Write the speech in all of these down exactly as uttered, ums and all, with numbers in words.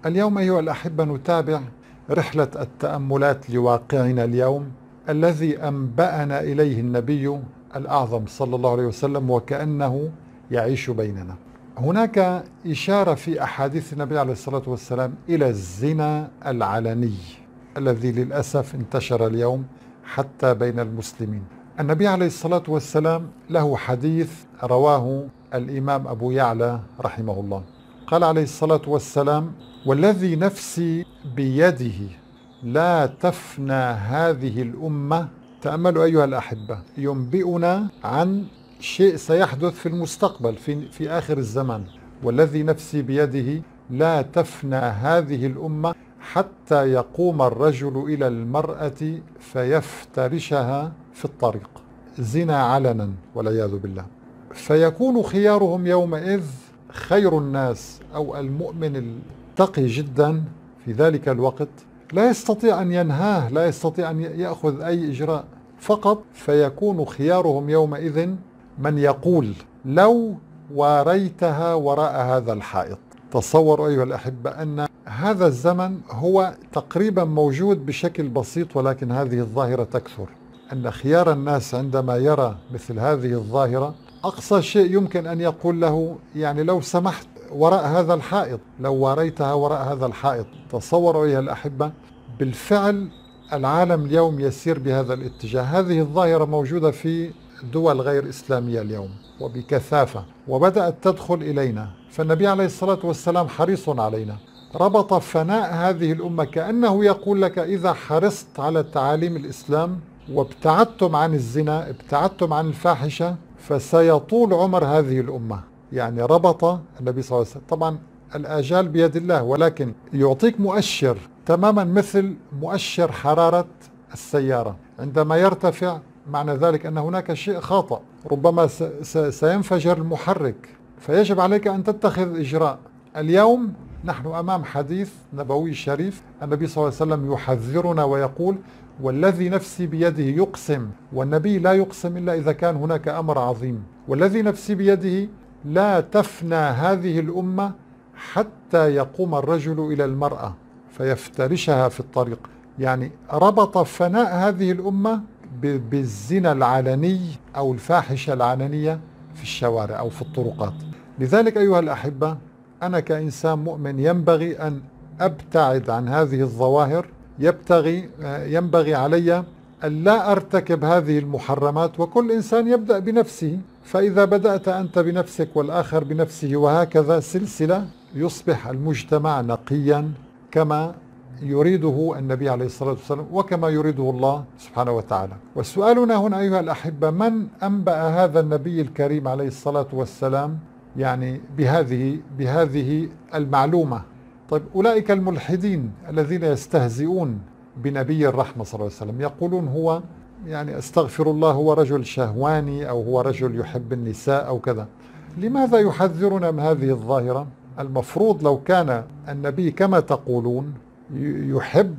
اليوم أيها الأحبة نتابع رحلة التأملات لواقعنا اليوم الذي أنبأنا إليه النبي الأعظم صلى الله عليه وسلم وكأنه يعيش بيننا. هناك إشارة في أحاديث النبي عليه الصلاة والسلام إلى الزنا العلني الذي للأسف انتشر اليوم حتى بين المسلمين. النبي عليه الصلاة والسلام له حديث رواه الإمام أبو يعلى رحمه الله، قال عليه الصلاة والسلام: والذي نفسي بيده لا تفنى هذه الأمة. تأملوا أيها الأحبة، ينبئنا عن شيء سيحدث في المستقبل في, في آخر الزمان. والذي نفسي بيده لا تفنى هذه الأمة حتى يقوم الرجل إلى المرأة فيفترشها في الطريق، زنا علنا والعياذ بالله، فيكون خيارهم يومئذ خير الناس أو المؤمن التقي جدا في ذلك الوقت لا يستطيع أن ينهاه، لا يستطيع أن يأخذ أي إجراء، فقط فيكون خيارهم يومئذ من يقول: لو واريتها وراء هذا الحائط. تصوروا أيها الأحبة أن هذا الزمن هو تقريبا موجود بشكل بسيط، ولكن هذه الظاهرة تكثر، أن خيار الناس عندما يرى مثل هذه الظاهرة أقصى شيء يمكن أن يقول له: يعني لو سمحت وراء هذا الحائط، لو واريتها وراء هذا الحائط. تصوروا أيها الأحبة، بالفعل العالم اليوم يسير بهذا الاتجاه. هذه الظاهرة موجودة في دول غير إسلامية اليوم وبكثافة، وبدأت تدخل إلينا. فالنبي عليه الصلاة والسلام حريص علينا، ربط فناء هذه الأمة كأنه يقول لك: إذا حرصت على تعاليم الإسلام وابتعدتم عن الزنا، ابتعدتم عن الفاحشة، فسيطول عمر هذه الأمة. يعني ربط النبي صلى الله عليه وسلم. طبعا الآجال بيد الله، ولكن يعطيك مؤشر تماما مثل مؤشر حرارة السيارة، عندما يرتفع معنى ذلك أن هناك شيء خاطئ، ربما سينفجر المحرك، فيجب عليك أن تتخذ إجراء. اليوم نحن أمام حديث نبوي شريف، النبي صلى الله عليه وسلم يحذرنا ويقول: والذي نفسي بيده، يقسم، والنبي لا يقسم إلا إذا كان هناك أمر عظيم. والذي نفسي بيده لا تفنى هذه الأمة حتى يقوم الرجل إلى المرأة فيفترشها في الطريق. يعني ربط فناء هذه الأمة بالزنا العلني أو الفاحشة العلنية في الشوارع أو في الطرقات. لذلك أيها الأحبة، أنا كإنسان مؤمن ينبغي أن أبتعد عن هذه الظواهر، يبتغي ينبغي علي أن لا أرتكب هذه المحرمات، وكل إنسان يبدأ بنفسه. فإذا بدأت أنت بنفسك والآخر بنفسه، وهكذا سلسلة، يصبح المجتمع نقيا كما يريده النبي عليه الصلاة والسلام وكما يريده الله سبحانه وتعالى. وسؤالنا هنا أيها الأحبة: من أنبأ هذا النبي الكريم عليه الصلاة والسلام يعني بهذه بهذه المعلومة؟ طيب، أولئك الملحدين الذين يستهزئون بنبي الرحمة صلى الله عليه وسلم، يقولون هو يعني استغفر الله هو رجل شهواني أو هو رجل يحب النساء أو كذا. لماذا يحذرنا من هذه الظاهرة؟ المفروض لو كان النبي كما تقولون يحب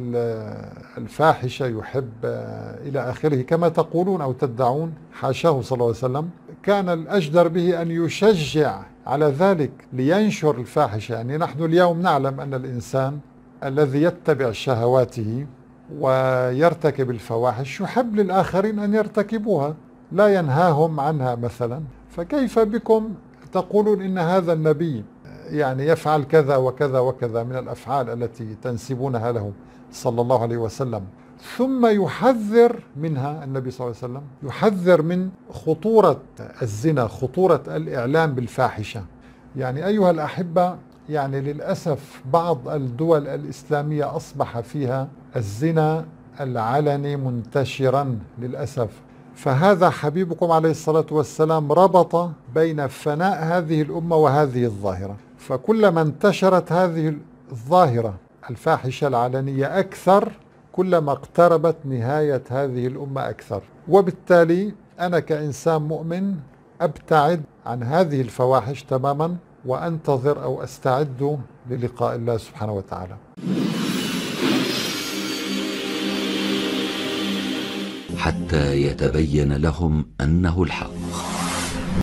الفاحشة، يحب إلى آخره كما تقولون أو تدعون، حاشاه صلى الله عليه وسلم، كان الأجدر به أن يشجع على ذلك لينشر الفاحشة. يعني نحن اليوم نعلم أن الإنسان الذي يتبع شهواته ويرتكب الفواحش يحب للآخرين أن يرتكبوها، لا ينهاهم عنها مثلا. فكيف بكم تقولون إن هذا النبي يعني يفعل كذا وكذا وكذا من الأفعال التي تنسبونها له صلى الله عليه وسلم، ثم يحذر منها النبي صلى الله عليه وسلم، يحذر من خطورة الزنا، خطورة الإعلام بالفاحشة. يعني أيها الأحبة، يعني للأسف بعض الدول الإسلامية أصبح فيها الزنا العلني منتشرا للأسف. فهذا حبيبكم عليه الصلاة والسلام ربط بين فناء هذه الأمة وهذه الظاهرة، فكلما انتشرت هذه الظاهرة الفاحشة العلنية أكثر، كلما اقتربت نهاية هذه الأمة أكثر. وبالتالي أنا كإنسان مؤمن أبتعد عن هذه الفواحش تماما، وأنتظر أو أستعد للقاء الله سبحانه وتعالى. حتى يتبين لهم أنه الحق.